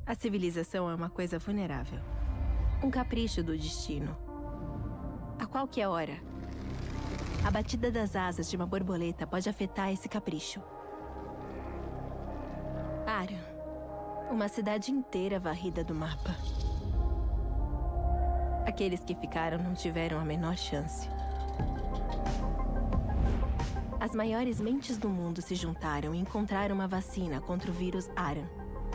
A civilização é uma coisa vulnerável. Um capricho do destino. A qualquer hora, a batida das asas de uma borboleta pode afetar esse capricho. Aran, uma cidade inteira varrida do mapa. Aqueles que ficaram não tiveram a menor chance. As maiores mentes do mundo se juntaram e encontraram uma vacina contra o vírus Aran.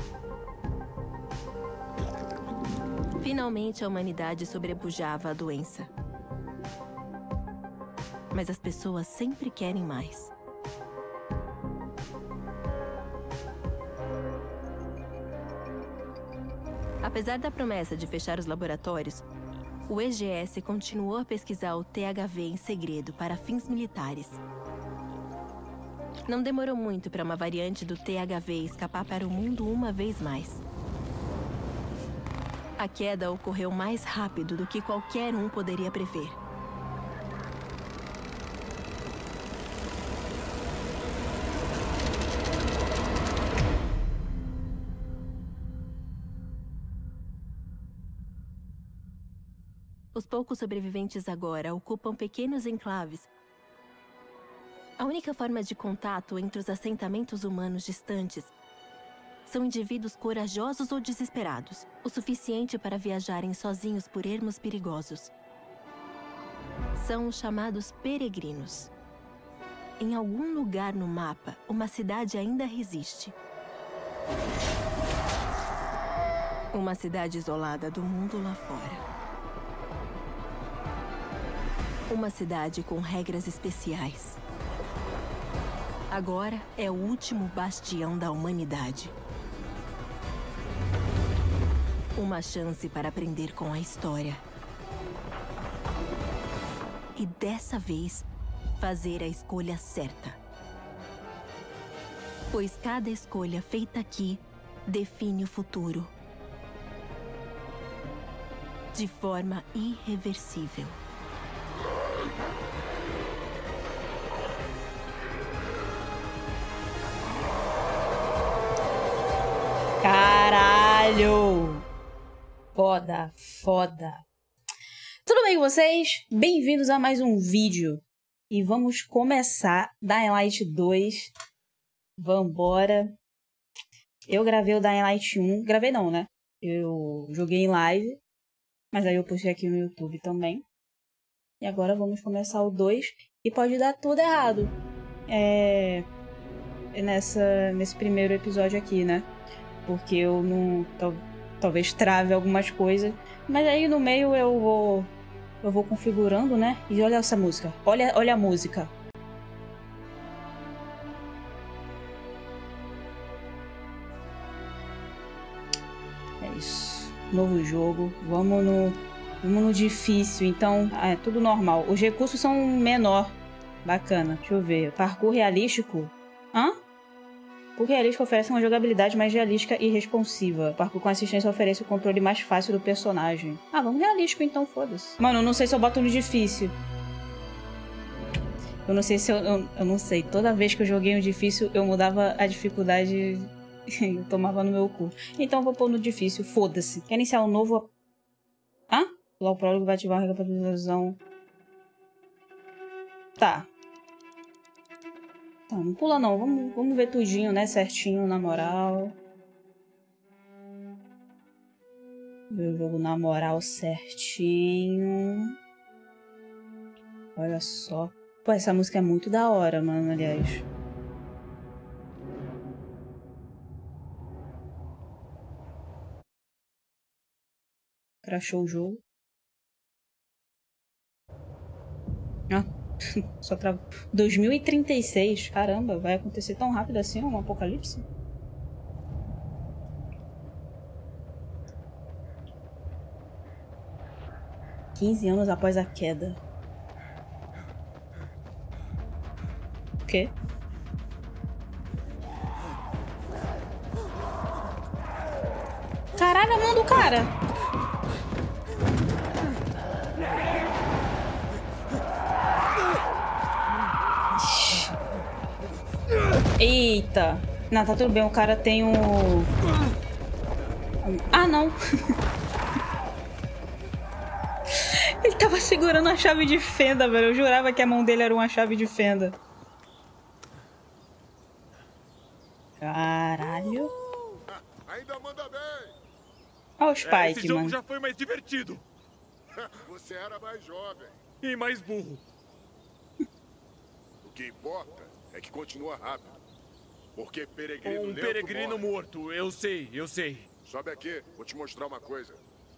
Finalmente, a humanidade sobrepujava a doença. Mas as pessoas sempre querem mais. Apesar da promessa de fechar os laboratórios, o EGS continuou a pesquisar o THV em segredo para fins militares. Não demorou muito para uma variante do THV escapar para o mundo uma vez mais. A queda ocorreu mais rápido do que qualquer um poderia prever. Os poucos sobreviventes agora ocupam pequenos enclaves. A única forma de contato entre os assentamentos humanos distantes são indivíduos corajosos ou desesperados, o suficiente para viajarem sozinhos por ermos perigosos. São os chamados peregrinos. Em algum lugar no mapa, uma cidade ainda resiste. Uma cidade isolada do mundo lá fora. Uma cidade com regras especiais. Agora é o último bastião da humanidade. Uma chance para aprender com a história. E dessa vez, fazer a escolha certa. Pois cada escolha feita aqui define o futuro. De forma irreversível. Caralho! Foda, foda. Tudo bem com vocês? Bem-vindos a mais um vídeo. E vamos começar Dying Light 2. Vambora. Eu gravei o Dying Light 1. Gravei não, né? Eu joguei em live. Mas aí eu postei aqui no YouTube também. E agora vamos começar o 2. E pode dar tudo errado. Nesse primeiro episódio aqui, né? Porque eu não... Talvez trave algumas coisas. Mas aí no meio eu vou configurando, né? E olha essa música. Olha a música. É isso. Novo jogo. Vamos no difícil. Então, é tudo normal. Os recursos são menor. Bacana. Deixa eu ver. Parkour realístico. Hã? O realístico oferece uma jogabilidade mais realística e responsiva. O parkour com assistência oferece o controle mais fácil do personagem. Ah, vamos realístico então, foda-se. Mano, eu não sei se eu boto no difícil. Eu não sei se eu não sei. Toda vez que eu joguei no difícil, eu mudava a dificuldade e eu tomava no meu cu. Então eu vou pôr no difícil, foda-se. Quer iniciar um novo... Hã? Lá o prólogo vai ativar a recapitulação. Tá. Tá, não pula não, vamos ver tudinho, né, certinho, na moral. Ver o jogo na moral certinho. Olha só. Pô, essa música é muito da hora, mano, aliás. Crashou o jogo. Ah. Só pra 2036, caramba, vai acontecer tão rápido assim um apocalipse? $15 anos após a queda. O quê? Caralho, a mão do cara! Eita! Não, tá tudo bem, o cara tem um... Ah, não. Ele tava segurando a chave de fenda, velho. Eu jurava que a mão dele era uma chave de fenda. Caralho. Ainda manda bem. Olha o Spike, esse jogo mano. já foi mais divertido. Você era mais jovem. E mais burro. O que importa é que continua rápido. Porque peregrino Um lento peregrino morre. morto, eu sei. Sobe aqui, vou te mostrar uma coisa.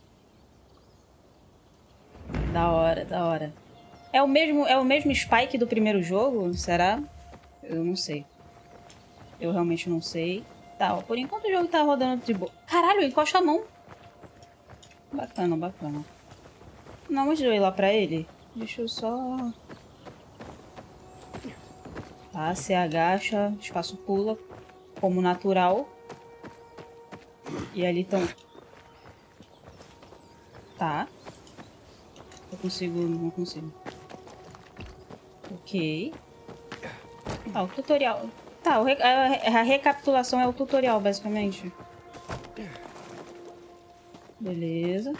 Da hora, da hora. É o mesmo Spike do primeiro jogo? Será? Eu não sei. Eu realmente não sei. Tá, ó, por enquanto o jogo tá rodando de boa. Caralho, encosta a mão. Bacana, bacana. Não, antes de eu ir lá pra ele, deixa eu só... Tá, você agacha, espaço pula, como natural. E ali estão... Tá. Eu consigo... Não consigo. Ok. Tá, o tutorial... Tá, a recapitulação é o tutorial, basicamente. Beleza.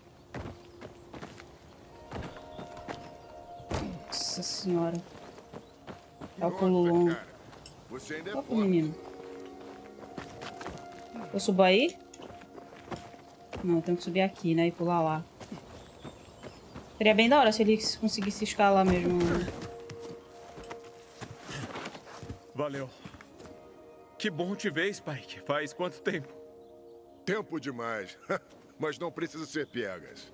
Nossa senhora. É o pulo longo. Cara, você ainda é Olha o forte. menino. Eu subo aí? Não, eu tenho que subir aqui, né? E pular lá. Seria bem da hora se ele conseguisse escalar mesmo. Valeu. Que bom te ver, Spike. Faz quanto tempo? Tempo demais. Mas não precisa ser piegas.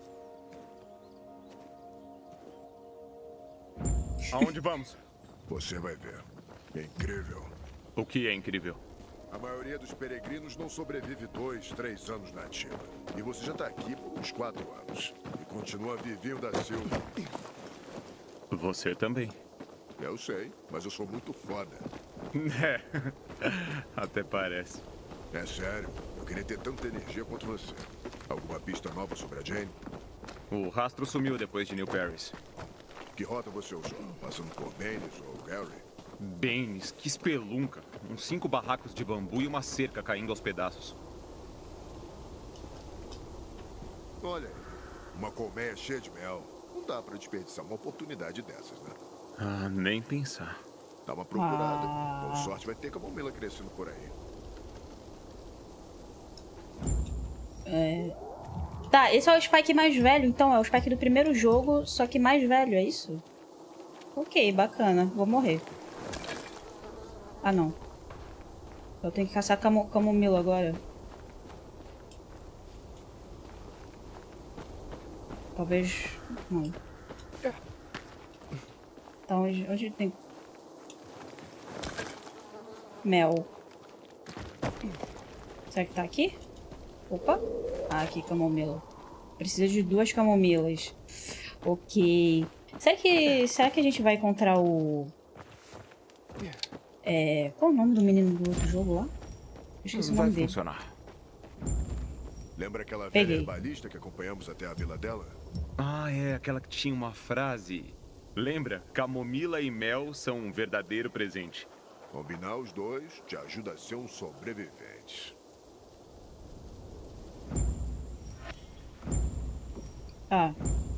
Aonde vamos? Você vai ver. É incrível. O que é incrível? A maioria dos peregrinos não sobrevive 2, 3 anos na ativa. E você já tá aqui por uns 4 anos. E continua vivinho da Silva. Você também. Eu sei, mas eu sou muito foda. É, até parece. É sério, eu queria ter tanta energia quanto você. Alguma pista nova sobre a Jane? O rastro sumiu depois de New Paris. Que rota você usou? Passando por Baines ou Gary? Baines, que espelunca. Uns 5 barracos de bambu e uma cerca caindo aos pedaços. Olha aí, uma colmeia cheia de mel. Não dá pra desperdiçar uma oportunidade dessas, né? Ah, nem pensar. Dá uma procurada. Com sorte vai ter camomila crescendo por aí. Tá, esse é o Spike mais velho, então. É o Spike do primeiro jogo, só que mais velho, é isso? Ok, bacana. Vou morrer. Ah, não. Eu tenho que caçar camomila agora. Talvez... Não. Tá, onde tem... Mel. Será que tá aqui? Opa. Ah, aqui, camomila. Precisa de 2 camomilas. Ok. Será que a gente vai encontrar o... Qual é o nome do menino do outro jogo lá? Eu esqueci o Vai nome dele. funcionar. Lembra aquela velha Peguei. herbalista que acompanhamos até a vila dela? Ah, é aquela que tinha uma frase. Lembra? Camomila e mel são um verdadeiro presente. Combinar os dois te ajuda a ser um sobrevivente. Tá.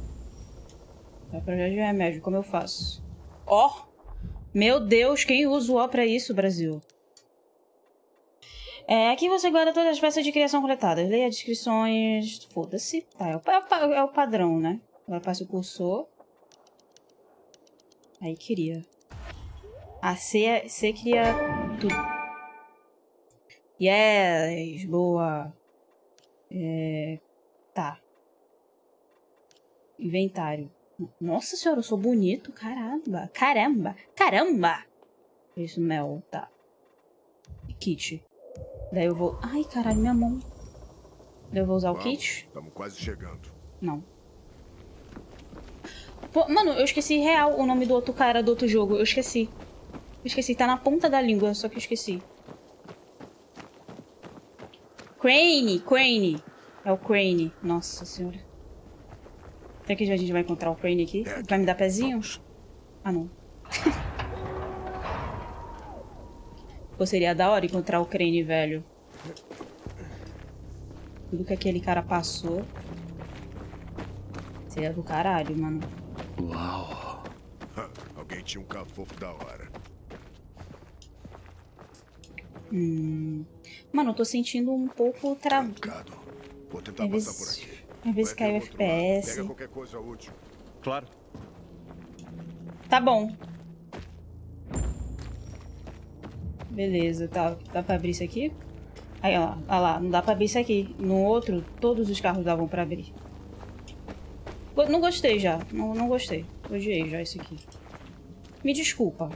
É projeto de remédio, como eu faço? Ó! Meu Deus, quem usa o O pra isso, Brasil? Aqui você guarda todas as peças de criação coletadas. Leia descrições... Foda-se. Tá, é o padrão, né? Agora passa o cursor. Aí cria. A C cria tudo. Yes! Boa! Tá. Inventário. Nossa senhora, eu sou bonito. Caramba. Caramba. Caramba. Isso, mel. Tá. Kit. Daí eu vou... Ai, caralho, minha mão. Daí eu vou usar o kit? Estamos quase chegando. Não. Pô, mano, eu esqueci real o nome do outro cara do outro jogo. Eu esqueci. Tá na ponta da língua, só que eu esqueci. Crane. É o Crane. Nossa senhora. Será que a gente vai encontrar o Crane aqui? Vai me dar pezinho? Ah, não. Pô, seria da hora encontrar o Crane, velho. Tudo que aquele cara passou. Seria do caralho, mano. Uau. Alguém tinha um cafofo da hora. Mano, eu tô sentindo um pouco travado. Trancado. Vou tentar passar por aqui. Às vezes Vai cai o ver outro lado. FPS. Pega qualquer coisa útil. Claro. Tá bom. Beleza, tá. Dá pra abrir isso aqui? Aí, ó lá. Olha lá, não dá pra abrir isso aqui. No outro, todos os carros davam pra abrir. Não gostei já. Não gostei. Odiei já isso aqui. Me desculpa.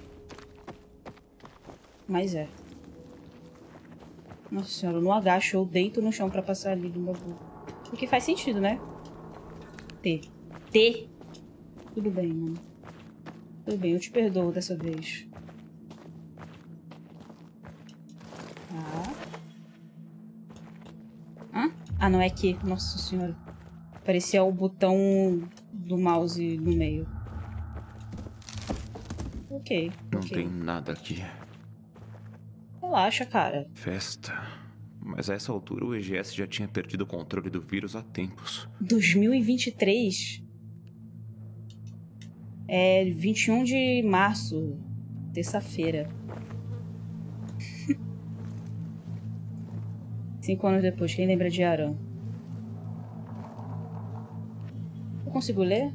Mas é. Nossa senhora, eu não agacho, eu deito no chão pra passar ali do meu burro. O que faz sentido, né? T. Tudo bem, mano. Tudo bem, eu te perdoo dessa vez. Tá. Hã? Ah, não é aqui. Nossa senhora. Parecia o botão do mouse no meio. Ok. Não tem nada aqui. Relaxa, cara. Festa. Mas a essa altura o EGS já tinha perdido o controle do vírus há tempos. 2023? É 21 de março. Terça-feira. 5 anos depois, quem lembra de Aran? Eu consigo ler?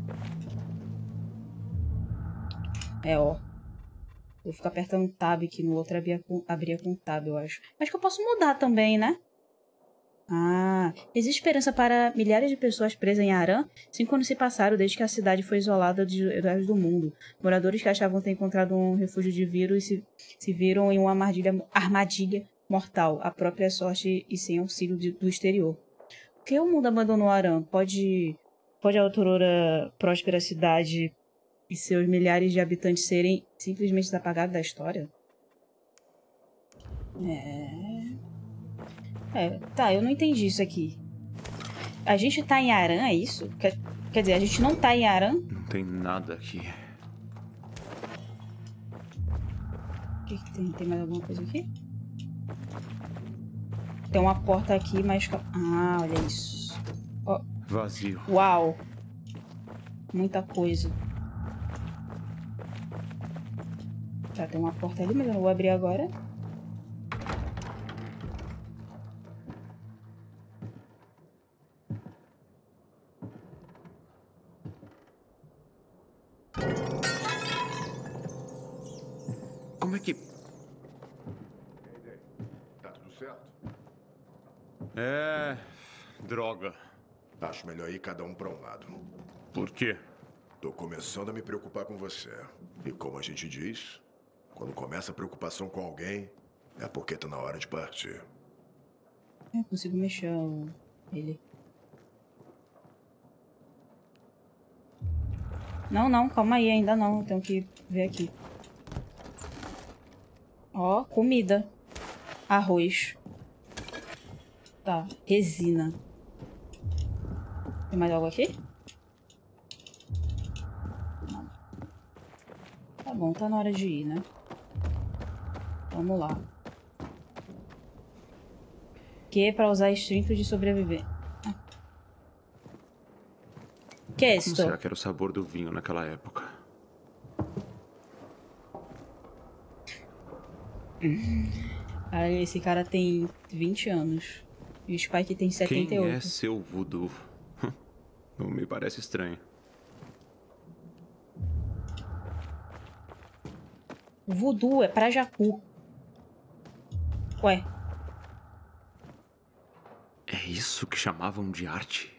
É, ó. Vou ficar apertando Tab aqui no outro, abria com Tab, eu acho. Acho que eu posso mudar também, né? Ah, existe esperança para milhares de pessoas presas em Aran? 5 anos se passaram desde que a cidade foi isolada do resto do mundo. Moradores que achavam ter encontrado um refúgio de vírus se viram em uma armadilha mortal, à própria sorte e sem auxílio do exterior. Por que o mundo abandonou Aran? Pode a outrora próspera cidade e seus milhares de habitantes serem simplesmente apagados da história? Tá, eu não entendi isso aqui. A gente tá em Aran, é isso? Quer dizer, a gente não tá em Aran? Não tem nada aqui. O que tem? Tem mais alguma coisa aqui? Tem uma porta aqui, mas... Ah, olha isso. Oh. Vazio. Uau. Muita coisa. Tá, tem uma porta ali, mas eu não vou abrir agora. Como é que... Tá tudo certo? Droga. Acho melhor ir cada um pra um lado. Por quê? Tô começando a me preocupar com você. E como a gente diz, quando começa a preocupação com alguém, é porque tá na hora de partir. Eu consigo mexer ele. Não, calma aí, ainda não. Eu tenho que ver aqui. Ó, comida. Arroz. Tá, resina. Tem mais algo aqui? Não. Tá bom, tá na hora de ir, né? Vamos lá. Que é pra usar instinto de sobreviver. Que é isso? Como será que era o sabor do vinho naquela época? Esse cara tem 20 anos. E o Spike tem 78. Quem é seu voodoo? Não me parece estranho. Voodoo é pra Jacu. Ué. É isso que chamavam de arte?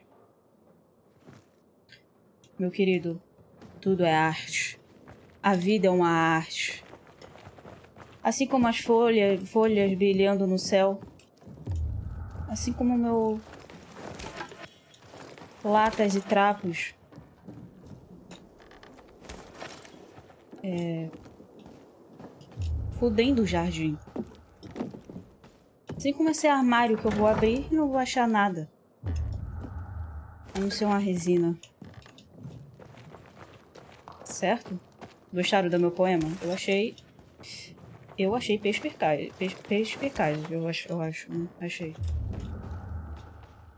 Meu querido, tudo é arte. A vida é uma arte. Assim como as folhas brilhando no céu. Assim como o meu... latas e trapos. Fudendo o jardim. Assim como esse armário que eu vou abrir e não vou achar nada. A não ser uma resina. Certo? Gostaram do meu poema? Eu achei perspicaz. Eu acho. Achei.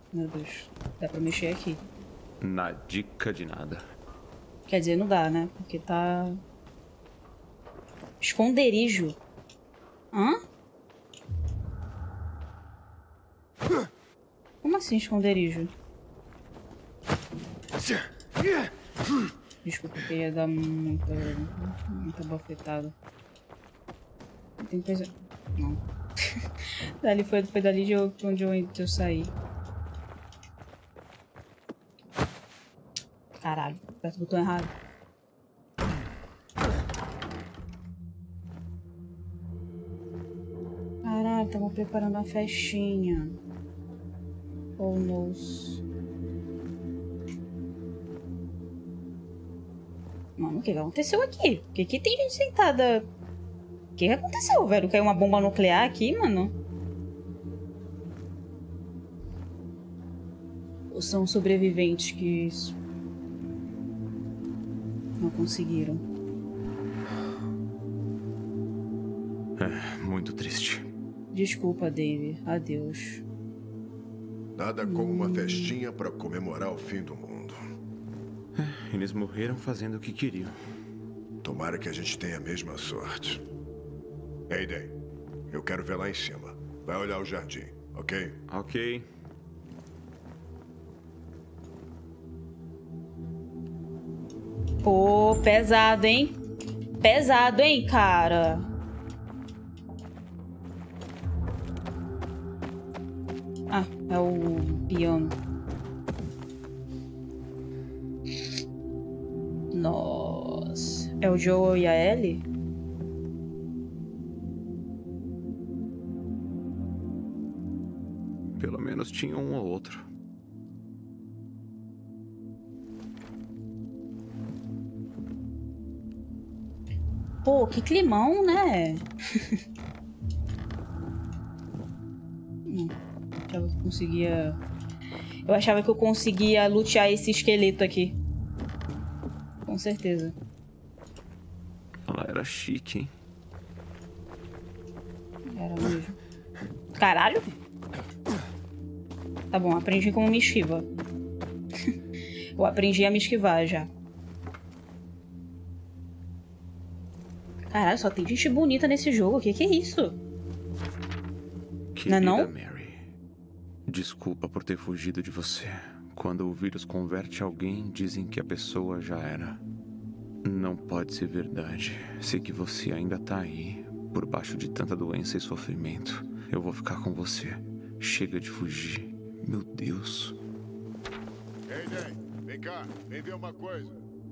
Meu Deus. Dá pra mexer aqui. Na dica de nada. Quer dizer, não dá, né? Porque tá... Esconderijo. Hã? Como assim esconderijo? Desculpa que ia dar muita bofetada. Tem coisa... Não. Dali foi dali de onde eu saí. Caralho, aperta o botão errado. Caralho, tava preparando uma festinha. Oh, nossa. Mano, o que aconteceu aqui? Por que tem gente sentada? O que aconteceu, velho? Caiu uma bomba nuclear aqui, mano? Ou são sobreviventes que não conseguiram? É, muito triste. Desculpa, Dave. Adeus. Nada como uma festinha para comemorar o fim do mundo. Eles morreram fazendo o que queriam. Tomara que a gente tenha a mesma sorte. Aiden, eu quero ver lá em cima. Vai olhar o jardim, ok? Ok. Pô, pesado, hein? Pesado, hein, cara? Ah, é o piano. Nossa. É o Joe e a Ellie? Pelo menos tinha um ou outro. Pô, que climão, né? Eu achava que eu conseguia lutear esse esqueleto aqui. Com certeza. Ela era chique, hein? Era mesmo. Caralho! Tá bom, aprendi como me esquiva. Eu aprendi a me esquivar já. Caralho, só tem gente bonita nesse jogo. O que é isso? Querida não? Mary, desculpa por ter fugido de você. Quando o vírus converte alguém, dizem que a pessoa já era. Não pode ser verdade. Sei que você ainda tá aí, por baixo de tanta doença e sofrimento. Eu vou ficar com você. Chega de fugir. Meu Deus. Ei, Ney, vem cá. Vem ver uma coisa.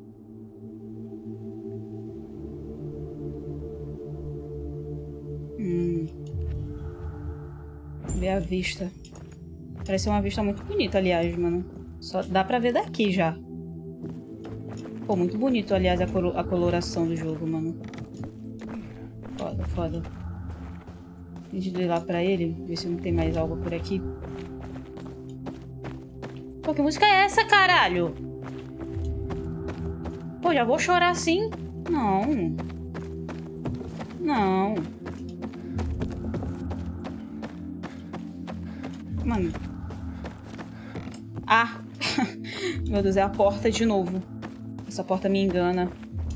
Ver a vista. Parece uma vista muito bonita, aliás, mano. Só dá pra ver daqui já. Pô, muito bonito, aliás, a coloração do jogo, mano. Foda, foda. Antes de ir lá pra ele, ver se não tem mais algo por aqui. Pô, que música é essa, caralho? Pô, já vou chorar assim? Não. Não. Mano. Ah! Meu Deus, é a porta de novo. Essa porta me engana.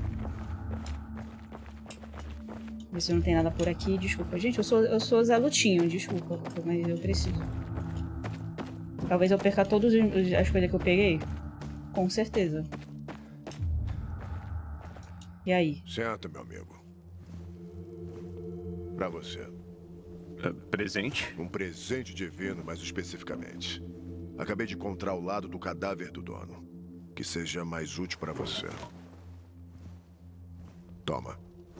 Ver se não tem nada por aqui. Desculpa, gente. Eu sou Zé Lutinho. Desculpa, mas eu preciso. Talvez eu perca todas as coisas que eu peguei. Com certeza. E aí? Senta, meu amigo. Pra você. Presente? Um presente divino, mais especificamente. Acabei de encontrar o lado do cadáver do dono. Que seja mais útil pra você. Toma.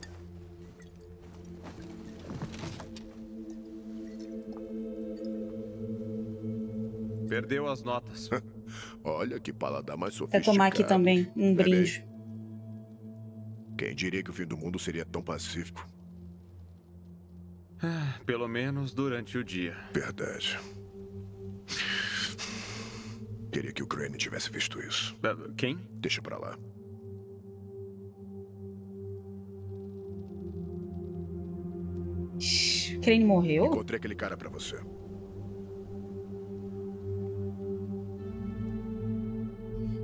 Perdeu as notas. Olha que paladar mais Vou sofisticado. tomar aqui também um brinde. Quem diria que o fim do mundo seria tão pacífico? Pelo menos durante o dia. Verdade. Queria que o Crane tivesse visto isso. Quem? Deixa pra lá. Crane morreu? Encontrei aquele cara pra você.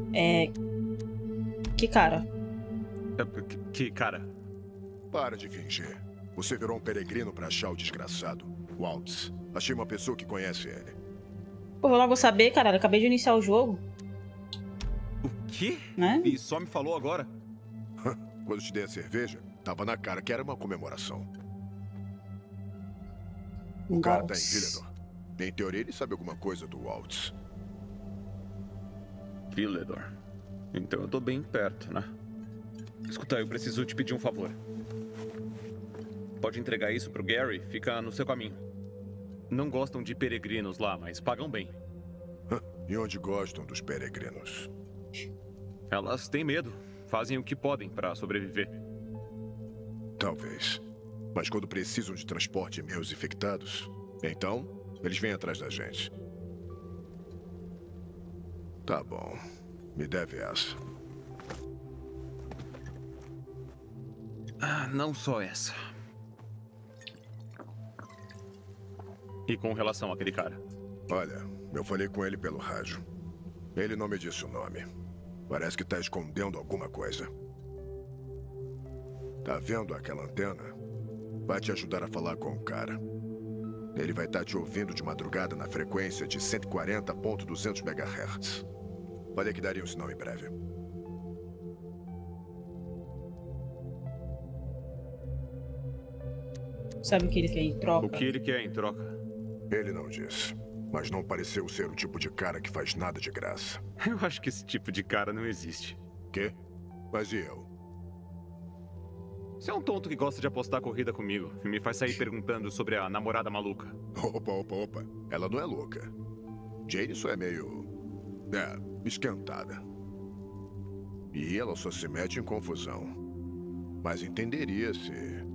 Que cara? Que cara? Para de fingir. Você virou um peregrino pra achar o desgraçado. Waltz. Achei uma pessoa que conhece ele. Pô, eu logo saber, cara. Eu acabei de iniciar o jogo. O quê? Né? E só me falou agora? Quando te dei a cerveja, tava na cara que era uma comemoração. O cara tá em Villedor. Em teoria, ele sabe alguma coisa do Waltz. Villedor. Então eu tô bem perto, né? Escuta, eu preciso te pedir um favor. Pode entregar isso pro Gary, fica no seu caminho. Não gostam de peregrinos lá, mas pagam bem. E onde gostam dos peregrinos? Elas têm medo. Fazem o que podem pra sobreviver. Talvez. Mas quando precisam de transporte de meus infectados, então eles vêm atrás da gente. Tá bom. Me deve essa. Ah, não só essa. E com relação àquele cara? Olha, eu falei com ele pelo rádio. Ele não me disse o nome. Parece que tá escondendo alguma coisa. Tá vendo aquela antena? Vai te ajudar a falar com o cara. Ele vai estar te ouvindo de madrugada na frequência de 140.200 MHz. Falei que daria um sinal em breve. Sabe o que ele quer em troca? O que ele quer em troca? Ele não disse. Mas não pareceu ser o tipo de cara que faz nada de graça. Eu acho que esse tipo de cara não existe. Quê? Mas e eu? Você é um tonto que gosta de apostar corrida comigo e me faz sair perguntando sobre a namorada maluca. Opa. Ela não é louca. Jane só é meio... esquentada. E ela só se mete em confusão. Mas entenderia se...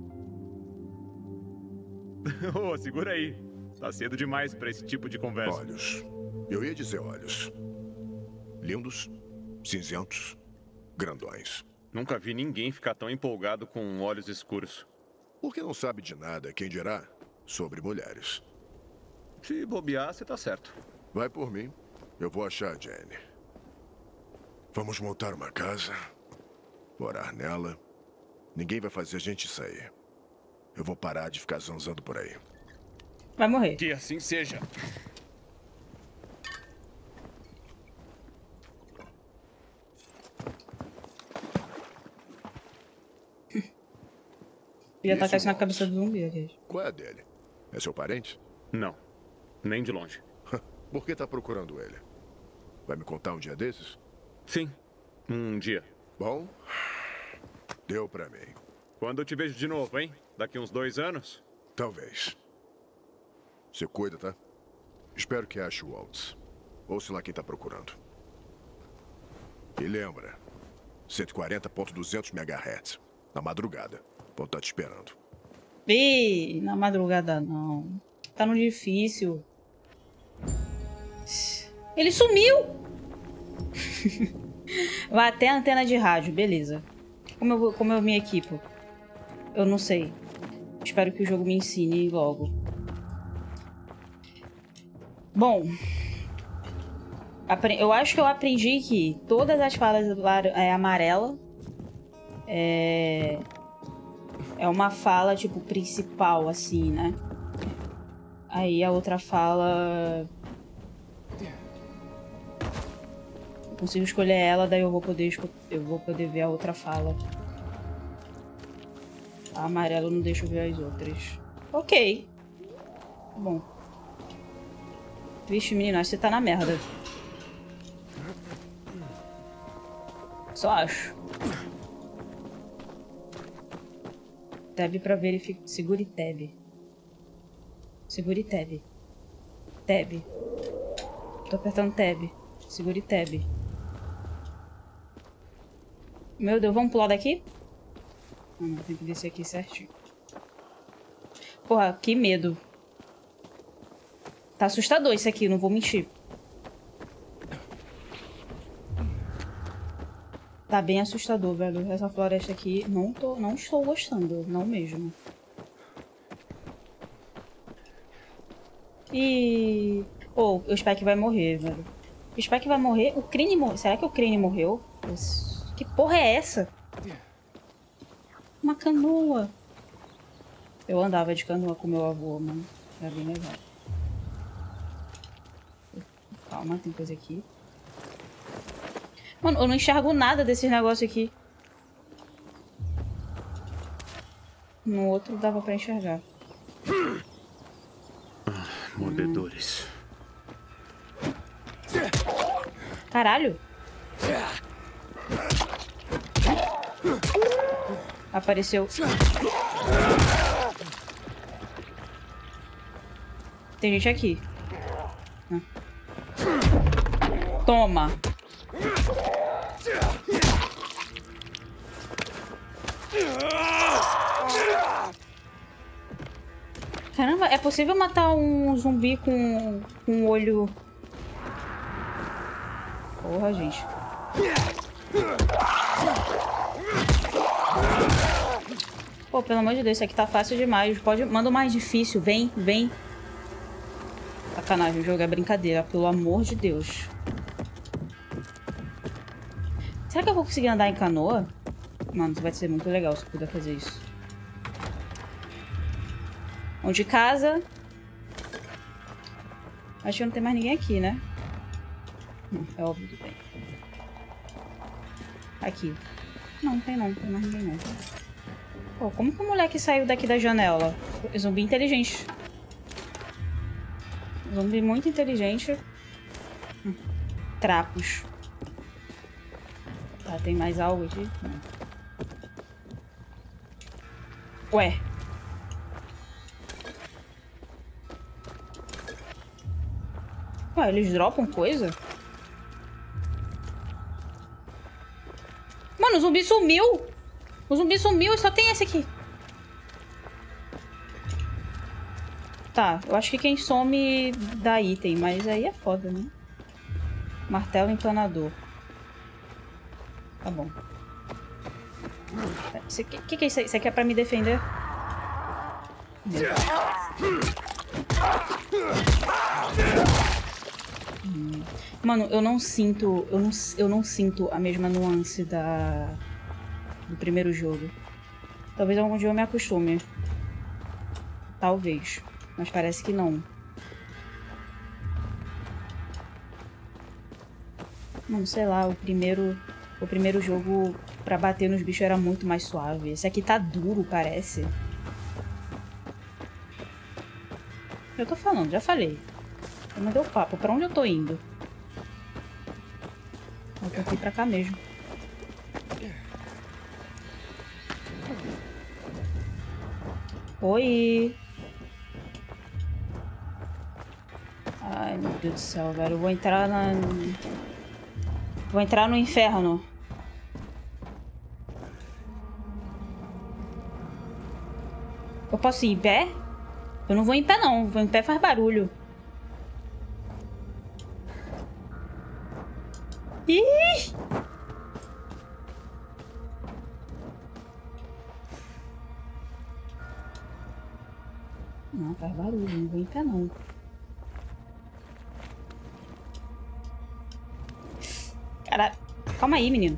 Oh, segura aí. Tá cedo demais pra esse tipo de conversa. Olhos. Eu ia dizer olhos. Lindos, cinzentos, grandões. Nunca vi ninguém ficar tão empolgado com olhos escuros. Porque não sabe de nada, quem dirá, sobre mulheres. Se bobear, você tá certo. Vai por mim. Eu vou achar a Jane. Vamos montar uma casa, morar nela. Ninguém vai fazer a gente sair. Eu vou parar de ficar zanzando por aí. Vai morrer. Que assim seja. Ia atacar isso na cabeça do zumbi, aliás. Qual é a dele? É seu parente? Não, nem de longe. Por que tá procurando ele? Vai me contar um dia desses? Sim, um dia. Bom, deu pra mim. Quando eu te vejo de novo, hein? Daqui uns 2 anos? Talvez. Se cuida, tá? Espero que ache o Waltz. Ou sei lá quem tá procurando. E lembra, 140.200 MHz. Na madrugada. Vou estar te esperando. Ih, na madrugada não. Tá no difícil. Ele sumiu! Vai até a antena de rádio, beleza. Como eu me equipo? Eu não sei. Espero que o jogo me ensine logo. Bom. Eu acho que eu aprendi que todas as falas amarela é uma fala, tipo, principal, assim, né? Aí a outra fala... Eu consigo escolher ela, daí eu vou poder ver a outra fala. A amarela eu não deixo ver as outras. Ok. Bom. Vixe, menino, acho que você tá na merda. Só acho. Tab pra verificar. Segure Tab. Segure Tab. Tab. Tô apertando Tab. Segure Tab. Meu Deus, vamos pular daqui? Não, tem que descer aqui certinho. Porra, que medo. Tá assustador isso aqui, não vou mentir. Tá bem assustador, velho. Essa floresta aqui, não estou gostando. Não mesmo. E... Oh, o Spike vai morrer, velho. Espero que vai morrer. O Crane morreu. Será que o Crane morreu? Que porra é essa? Uma canoa. Eu andava de canoa com meu avô, mano. Era bem legal. Calma, tem coisa aqui. Mano, eu não enxergo nada desses negócios aqui. No outro dava pra enxergar. Mordedores. Caralho. Apareceu. Tem gente aqui. Toma. Caramba, é possível matar um zumbi com um olho... Porra, gente. Pô, pelo amor de Deus, isso aqui tá fácil demais. Manda o mais difícil. Vem, vem. Sacanagem, o jogo é brincadeira. Pelo amor de Deus. Será que eu vou conseguir andar em canoa? Mano, isso vai ser muito legal se eu puder fazer isso. Onde casa? Acho que não tem mais ninguém aqui, né? Não, é óbvio que tem. Aqui. Não tem não, não tem mais ninguém não. Pô, como que o moleque saiu daqui da janela? Zumbi inteligente. Zumbi muito inteligente. Trapos. Tá, tem mais algo aqui? Não. Ué. Ué, eles dropam coisa? Mano, o zumbi sumiu! O zumbi sumiu e só tem esse aqui. Tá, eu acho que quem some dá item, mas aí é foda, né? Martelo emplanador. Tá bom. O que é isso aí? Isso aqui é pra me defender? Mano, eu não sinto... Eu não sinto a mesma nuance do primeiro jogo. Talvez algum dia eu me acostume. Talvez. Mas parece que não. Mano, sei lá, o primeiro jogo pra bater nos bichos era muito mais suave. Esse aqui tá duro, parece. Eu tô falando, já falei. Eu mandei o papo. Pra onde eu tô indo? Eu tô aqui pra cá mesmo. Oi! Ai, meu Deus do céu, velho. Eu vou entrar na... Vou entrar no inferno. Eu posso ir em pé? Eu não vou em pé, não. Vou em pé faz barulho. Ih! Não, faz barulho. Não vou em pé, não. Caralho. Calma aí, menino.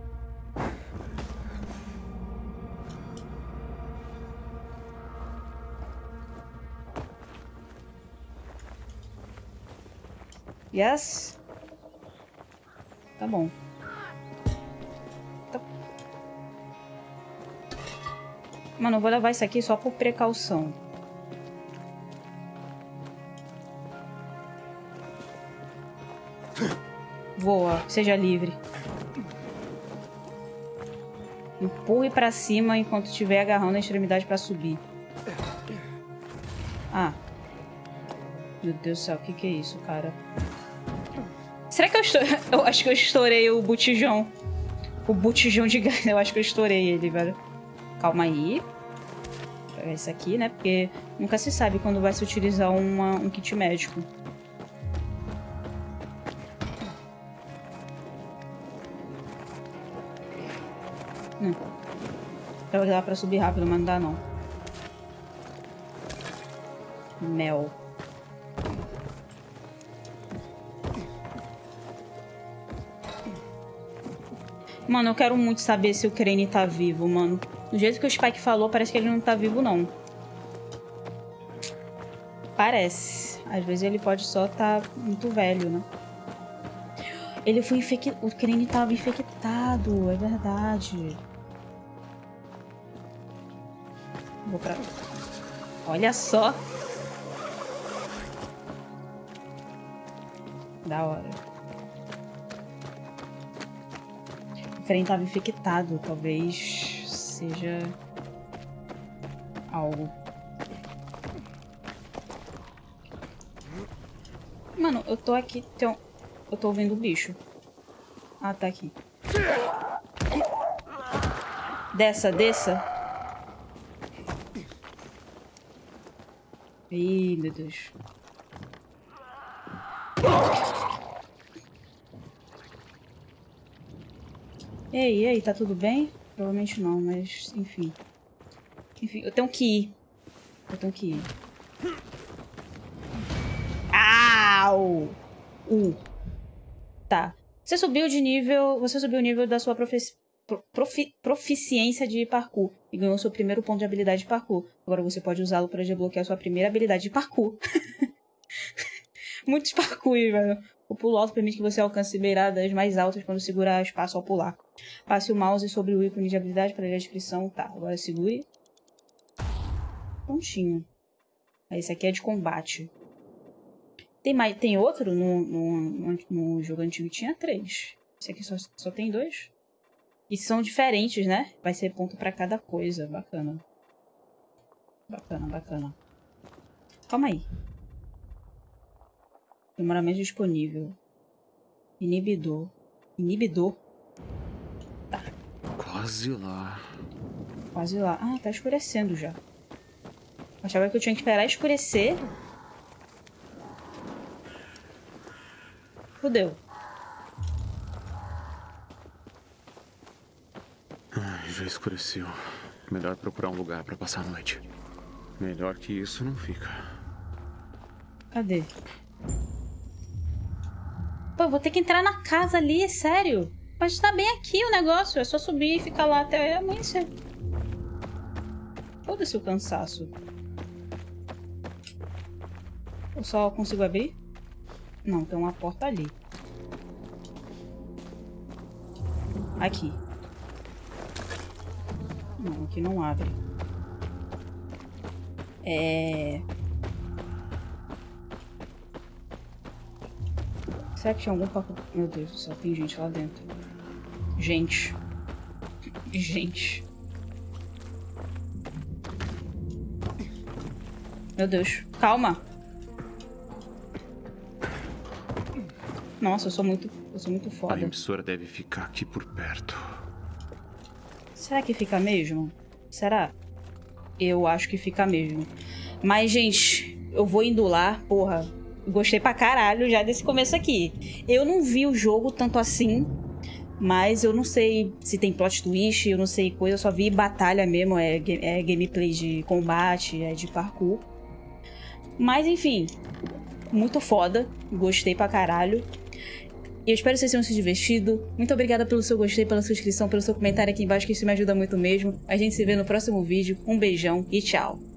Yes. Tá bom. Tá. Mano, eu vou levar isso aqui só por precaução. Voa, seja livre. Empurre pra cima enquanto estiver agarrando a extremidade pra subir. Ah. Meu Deus do céu, o que é isso, cara? Será que eu estourei? Eu acho que eu estourei o botijão. O botijão de gás. Eu acho que eu estourei ele, velho. Calma aí. Vou pegar esse aqui, né? Porque nunca se sabe quando vai se utilizar um kit médico. Dá pra subir rápido, mas não dá não. Mel. Mano, eu quero muito saber se o Crane tá vivo, mano. Do jeito que o Spike falou, parece que ele não tá vivo, não. Parece. Às vezes ele pode só tá muito velho, né? Ele foi infectado. O Crane tava infectado, é verdade. Vou pra... Olha só. Da hora. O Crane tava infectado. Talvez seja algo. Mano, eu tô aqui. Eu tô ouvindo o bicho. Ah, tá aqui. Desça, desça. Ih, meu Deus. Ei, tá tudo bem? Provavelmente não, mas enfim. Enfim, eu tenho que ir. Au! Tá. Você subiu o nível da sua proficiência de parkour e ganhou seu primeiro ponto de habilidade de parkour. Agora você pode usá-lo para desbloquear sua primeira habilidade de parkour. Muitos parkour, velho. O pulo alto permite que você alcance beiradas mais altas quando segurar espaço ao pular. Passe o mouse sobre o ícone de habilidade para ler a descrição. Tá, agora segure. Prontinho. Esse aqui é de combate. Tem outro? No jogo antigo tinha 3. Esse aqui só tem 2. E são diferentes, né? Vai ser ponto pra cada coisa. Bacana. Bacana. Calma aí. Aprimoramento disponível. Inibidor. Tá. Quase lá. Ah, tá escurecendo já. Achava que eu tinha que esperar escurecer. Fudeu. Ai, já escureceu. Melhor procurar um lugar pra passar a noite. Melhor que isso não fica. Cadê? Pô, eu vou ter que entrar na casa ali, é sério. Mas tá bem aqui o negócio. É só subir e ficar lá até amanhecer. Foda-se o cansaço. Eu só consigo abrir? Não, tem uma porta ali. Aqui. Não, aqui não abre. Será que tinha algum papo? Meu Deus do céu, tem gente lá dentro. Gente. Meu Deus. Calma. Nossa, eu sou muito foda. A emissora deve ficar aqui por perto. Será que fica mesmo? Será? Eu acho que fica mesmo. Mas, gente, eu vou indo lá, porra. Gostei pra caralho já desse começo aqui. Eu não vi o jogo tanto assim, mas eu não sei se tem plot twist, eu não sei coisa, eu só vi batalha mesmo, é gameplay de combate, é de parkour. Mas, enfim, muito foda. Gostei pra caralho. E eu espero que vocês tenham se divertido. Muito obrigada pelo seu gostei, pela sua inscrição, pelo seu comentário aqui embaixo, que isso me ajuda muito mesmo. A gente se vê no próximo vídeo. Um beijão e tchau!